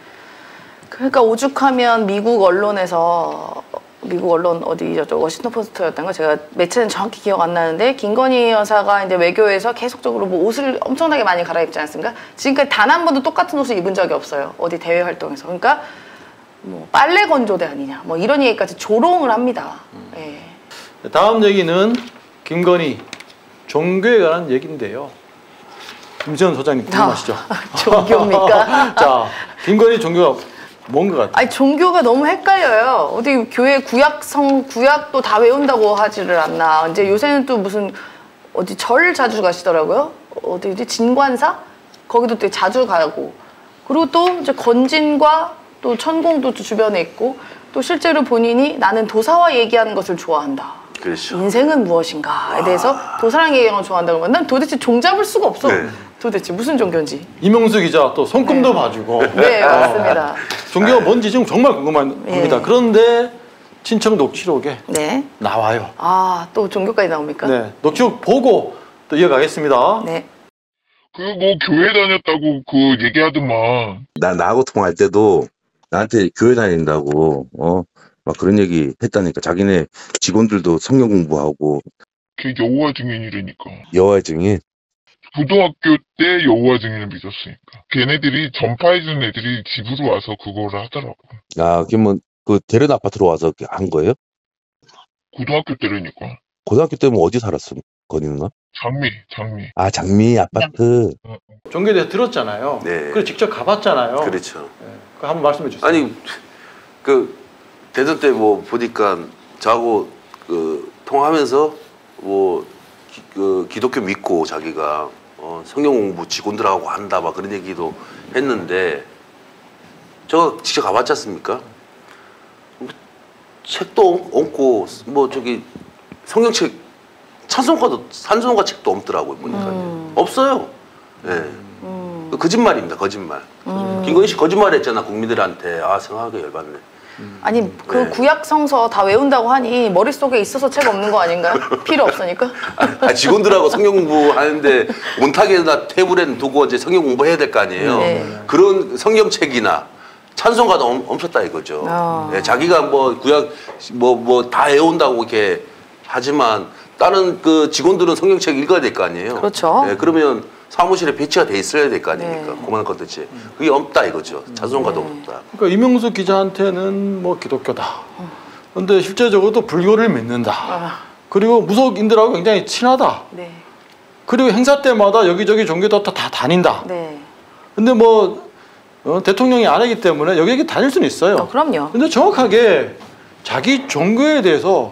그러니까 오죽하면 미국 언론에서 미국 언론 어디죠? 워싱턴 포스트였던 거 제가 매체는 정확히 기억 안 나는데 김건희 여사가 이제 외교에서 계속적으로 뭐 옷을 엄청나게 많이 갈아입지 않습니까? 지금까지 단 한 번도 똑같은 옷을 입은 적이 없어요. 어디 대외 활동에서. 그러니까 뭐 빨래 건조대 아니냐 뭐 이런 얘기까지 조롱을 합니다. 음. 네. 다음 얘기는 김건희 종교에 관한 얘기인데요. 김지현 소장님 궁금하시죠? 종교입니까? 자, 김건희 종교가 뭔 것 같아요? 아니 종교가 너무 헷갈려요. 어디 교회 구약성 구약도 다 외운다고 하지를 않나. 이제 요새는 또 무슨 어디 절 자주 가시더라고요. 어디지 진관사 거기도 되게 자주 가고. 그리고 또 이제 건진과 또 천공도 주변에 있고 또 실제로 본인이 나는 도사와 얘기하는 것을 좋아한다. 그렇죠. 인생은 무엇인가에 대해서 도사랑 얘기하는 걸 좋아한다는 건 난 도대체 종잡을 수가 없어. 네. 도대체 무슨 종교인지. 이명수 기자 또 손금도 네. 봐주고. 네, 맞습니다. 종교가 뭔지 지금 정말 궁금합니다. 네. 그런데 친척 녹취록에 네. 나와요. 아, 또 종교까지 나옵니까? 네, 녹취록 보고 또 이어가겠습니다. 네. 그 뭐 교회 다녔다고 그 얘기하더만. 나 나하고 통화할 때도 나한테 교회 다닌다고 어 막 그런 얘기 했다니까. 자기네 직원들도 성경 공부하고. 그 여호와 증인이라니까. 여호와 증인? 고등학교 때 여호와 증인을 믿었으니까. 걔네들이 전파해준 애들이 집으로 와서 그거를 하더라고. 아, 그러면 그 대련 아파트로 와서 한 거예요? 고등학교 때라니까. 고등학교 때면 어디 살았어? 건희 누나? 장미, 장미. 아, 장미 아파트. 네. 종교에 대해서 들었잖아요. 네. 그래서 직접 가봤잖아요. 그렇죠. 네. 그 한번 말씀해 주세요. 아니 그 대선 때 뭐 보니까 저하고 그 통화하면서 뭐 기, 그 기독교 믿고 자기가 어, 성경 공부 직원들하고 한다 막 그런 얘기도 했는데 제가 직접 가봤지 않습니까? 뭐, 책도 얹고 뭐 저기 성경책 찬송가도 찬송가 책도 없더라고요 보니까. 음. 없어요. 예. 네. 음. 거짓말입니다. 거짓말. 음. 김건희 씨 거짓말했잖아 국민들한테. 아 생각하기 열받네. 음. 아니 그 네. 구약 성서 다 외운다고 하니 머릿속에 있어서 책 없는 거 아닌가요? 필요 없으니까? 아, 직원들하고 성경 공부하는데 온탁에다 테이블에 두고 이제 성경 공부해야 될 거 아니에요. 네. 그런 성경책이나 찬송가도 엄, 없었다 이거죠. 어. 네, 자기가 뭐 구약 뭐 뭐 다 외운다고 이렇게 하지만 다른 그 직원들은 성경책 읽어야 될 거 아니에요. 그렇죠. 네, 그러면 사무실에 배치가 돼 있어야 될 거 아닙니까? 네. 그만한 것들이 그게 없다 이거죠. 찬송가도 네. 없다. 그러니까 이명수 기자한테는 뭐 기독교다. 그런데 실제적으로 또 불교를 믿는다. 아. 그리고 무속인들하고 굉장히 친하다. 네. 그리고 행사 때마다 여기저기 종교도 다 다닌다. 네. 근데 뭐 어, 대통령이 아니기 때문에 여기저기 다닐 수는 있어요. 어, 그럼요. 근데 정확하게 자기 종교에 대해서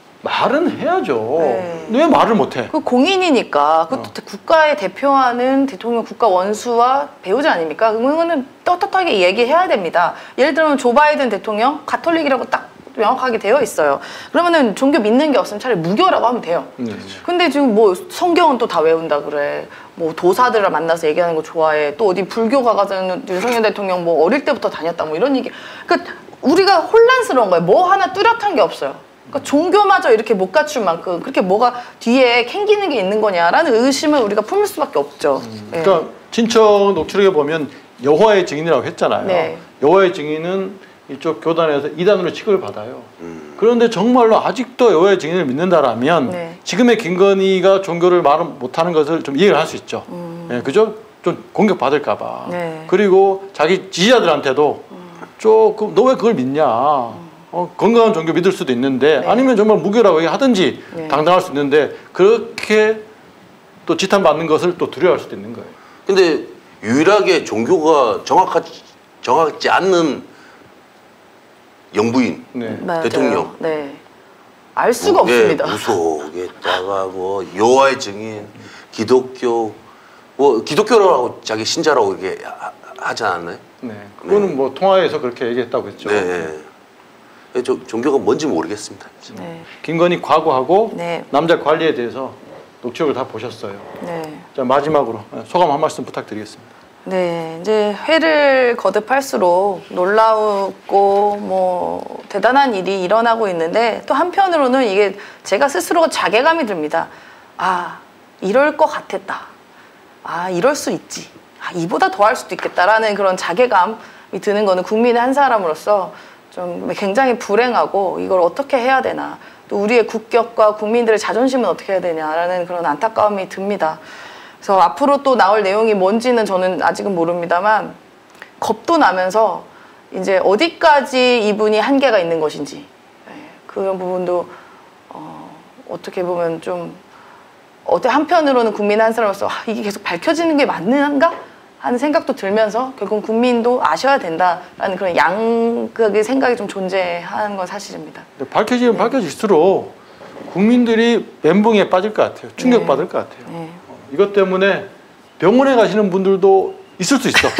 말은 해야죠. 네. 근데 왜 말을 못해? 그 공인이니까 그것도 어. 국가의 대표하는 대통령 국가 원수와 배우자 아닙니까? 그거는 떳떳하게 얘기해야 됩니다. 예를 들면 조 바이든 대통령 가톨릭이라고 딱 명확하게 되어 있어요. 그러면은 종교 믿는 게 없으면 차라리 무교라고 하면 돼요. 네. 근데 지금 뭐 성경은 또 다 외운다 그래. 뭐 도사들을 만나서 얘기하는 거 좋아해. 또 어디 불교 가가지고 윤석열 대통령 뭐 어릴 때부터 다녔다 뭐 이런 얘기. 그러니까 우리가 혼란스러운 거예요. 뭐 하나 뚜렷한 게 없어요. 그러니까 종교마저 이렇게 못 갖춘 만큼 그렇게 뭐가 뒤에 캥기는 게 있는 거냐라는 의심을 우리가 품을 수밖에 없죠. 음, 그러니까 네. 친척 녹취록에 보면 여호와의 증인이라고 했잖아요. 네. 여호와의 증인은 이쪽 교단에서 이단으로 취급을 받아요. 음. 그런데 정말로 아직도 여호와의 증인을 믿는다라면 네. 지금의 김건희가 종교를 말 못하는 것을 좀 이해를 할 수 있죠. 음. 네, 그죠? 좀 공격받을까 봐. 네. 그리고 자기 지지자들한테도 음. 조금 너 왜 그걸 믿냐. 음. 어, 건강한 종교 믿을 수도 있는데 네. 아니면 정말 무교라고 하든지 네. 당당할 수 있는데 그렇게 또 지탄받는 것을 또 두려워할 수도 있는 거예요. 근데 유일하게 종교가 정확하지, 정확지 않는 영부인 네. 대통령. 네. 알 수가 뭐, 없습니다. 예, 무속에다가 뭐 여호와의 증인, 기독교, 뭐 기독교라고 자기 신자라고 이게 하지 않았나요? 네. 그거는 네. 뭐 통화에서 그렇게 얘기했다고 했죠. 네. 네. 저, 종교가 뭔지 모르겠습니다. 네. 김건희 과거하고 네. 남자 관리에 대해서 녹취록을 다 보셨어요. 네. 자, 마지막으로 소감 한 말씀 부탁드리겠습니다. 네, 이제 회를 거듭할수록 놀라웠고 뭐 대단한 일이 일어나고 있는데 또 한편으로는 이게 제가 스스로 자괴감이 듭니다. 아, 이럴 것 같았다. 아, 이럴 수 있지. 아, 이보다 더 할 수도 있겠다라는 그런 자괴감이 드는 거는 국민의 한 사람으로서 좀 굉장히 불행하고 이걸 어떻게 해야 되나. 또 우리의 국격과 국민들의 자존심은 어떻게 해야 되냐라는 그런 안타까움이 듭니다. 그래서 앞으로 또 나올 내용이 뭔지는 저는 아직은 모릅니다만 겁도 나면서 이제 어디까지 이분이 한계가 있는 것인지 그런 부분도 어, 어떻게 보면 좀 어때 한편으로는 국민 한 사람으로서 아, 이게 계속 밝혀지는 게 맞는가 하는 생각도 들면서 결국 국민도 아셔야 된다라는 그런 양극의 생각이 좀 존재하는 건 사실입니다. 밝혀지면 네. 밝혀질수록 국민들이 멘붕에 빠질 것 같아요. 충격받을 네. 것 같아요. 네. 이것 때문에 병원에 가시는 분들도 있을 수 있어.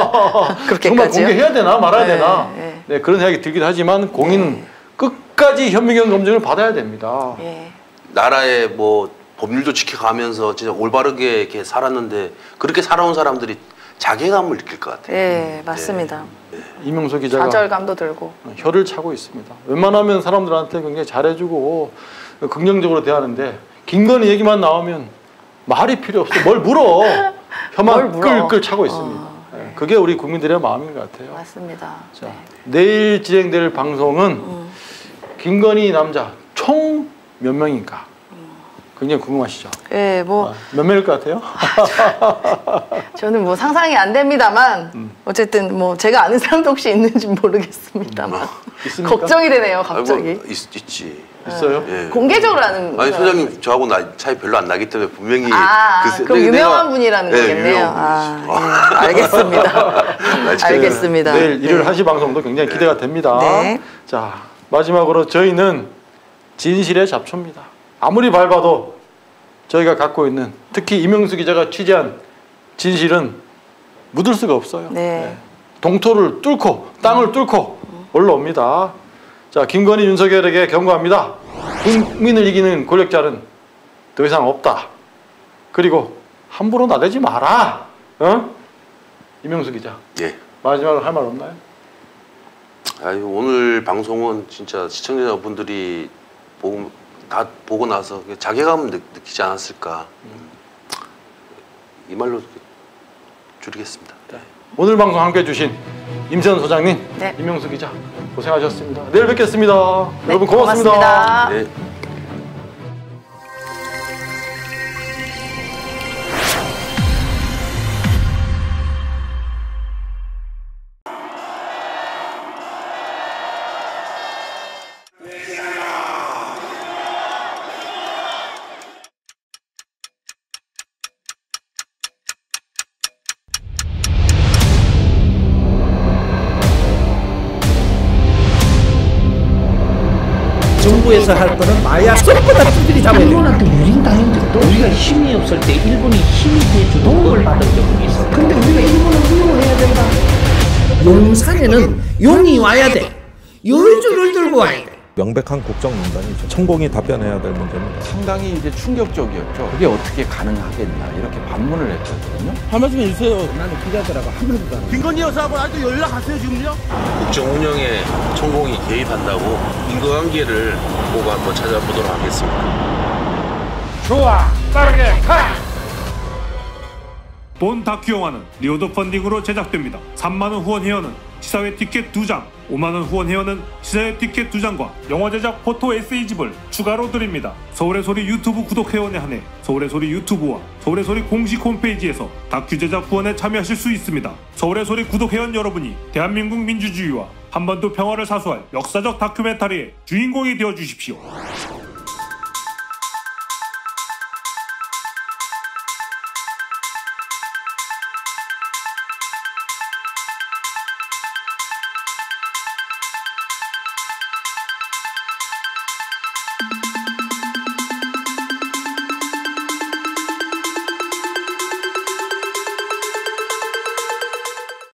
정말 공개해야 되나 말아야 네, 되나 네. 네, 그런 생각이 들기도 하지만 공인은 네. 끝까지 현미경 검증을 받아야 됩니다. 네. 나라의 뭐 법률도 지켜가면서 진짜 올바르게 이렇게 살았는데 그렇게 살아온 사람들이 자괴감을 느낄 것 같아요. 네, 맞습니다. 네. 이명수 기자가 좌절감도 들고 혀를 차고 있습니다. 웬만하면 사람들한테 굉장히 잘해주고 긍정적으로 대하는데 김건희 얘기만 나오면 말이 필요 없어. 뭘 물어. 혀만 끌끌 차고 있습니다. 어, 네. 그게 우리 국민들의 마음인 것 같아요. 맞습니다. 자, 네. 내일 진행될 방송은 음. 김건희 남자 총 몇 명인가? 굉장히 궁금하시죠? 네, 뭐. 아, 몇 명일 것 같아요? 저는 뭐 상상이 안 됩니다만, 음. 어쨌든 뭐 제가 아는 사람도 혹시 있는지 모르겠습니다만. 음. 걱정이 되네요, 갑자기. 아이고, 있, 있지. 있어요? 예. 공개적으로 아는. 아니, 소장님 저하고 나 차이 별로 안 나기 때문에 분명히. 아, 그, 그럼 내가, 유명한 분이라는 네, 거겠네요. 유명한 아, 예. 알겠습니다. 알겠습니다. 내일 일요일 네. 한 시 방송도 굉장히 기대가 됩니다. 네. 자, 마지막으로 저희는 진실의 잡초입니다. 아무리 밟아도 저희가 갖고 있는 특히 이명수 기자가 취재한 진실은 묻을 수가 없어요. 네. 네. 동토를 뚫고 땅을 뚫고 올라옵니다. 자, 김건희 윤석열에게 경고합니다. 국민을 이기는 권력자는 더 이상 없다. 그리고 함부로 나대지 마라. 어? 이명수 기자. 예. 마지막으로 할 말 없나요? 아유, 오늘 방송은 진짜 시청자분들이 보고 다 보고 나서 자괴감을 느, 느끼지 않았을까. 음. 이 말로 줄이겠습니다. 네. 오늘 방송 함께해 주신 임세현 소장님, 네. 이명수 기자 고생하셨습니다. 내일 뵙겠습니다. 네, 여러분 고맙습니다. 고맙습니다. 네. 정부에서 할 거는 마약 쏙보다 두들이 잡아야 돼. 일본한테 유린당했는데 또 우리가 힘이 없을 때 일본이 힘이 돼주 도움을 받은 적이 있어. 근데 우리가 일본을 훌륭을 해야 된다. 용산에는 용이 와야 돼. 요주를 들고 와야 돼. 명백한 국정농단이죠. 천공이 답변해야 될 문제입니다. 상당히 이제 충격적이었죠. 그게 어떻게 가능하겠냐 이렇게 반문을 했거든요. 한 말씀 해주세요. 나는 기자들하고 한 번도 안 김건희 여사하고 아직도 연락하세요 지금요? 국정 운영에 천공이 개입한다고 인과관계를 보고 한번 찾아보도록 하겠습니다. 좋아, 빠르게 가! 본 다큐 영화는 리오더 펀딩으로 제작됩니다. 삼만 원 후원 회원은 시사회 티켓 두 장, 오만 원 후원 회원은 시사회 티켓 두 장과 영화 제작 포토 에세이집을 추가로 드립니다. 서울의 소리 유튜브 구독 회원에 한해 서울의 소리 유튜브와 서울의 소리 공식 홈페이지에서 다큐 제작 후원에 참여하실 수 있습니다. 서울의 소리 구독 회원 여러분이 대한민국 민주주의와 한반도 평화를 사수할 역사적 다큐멘터리의 주인공이 되어주십시오.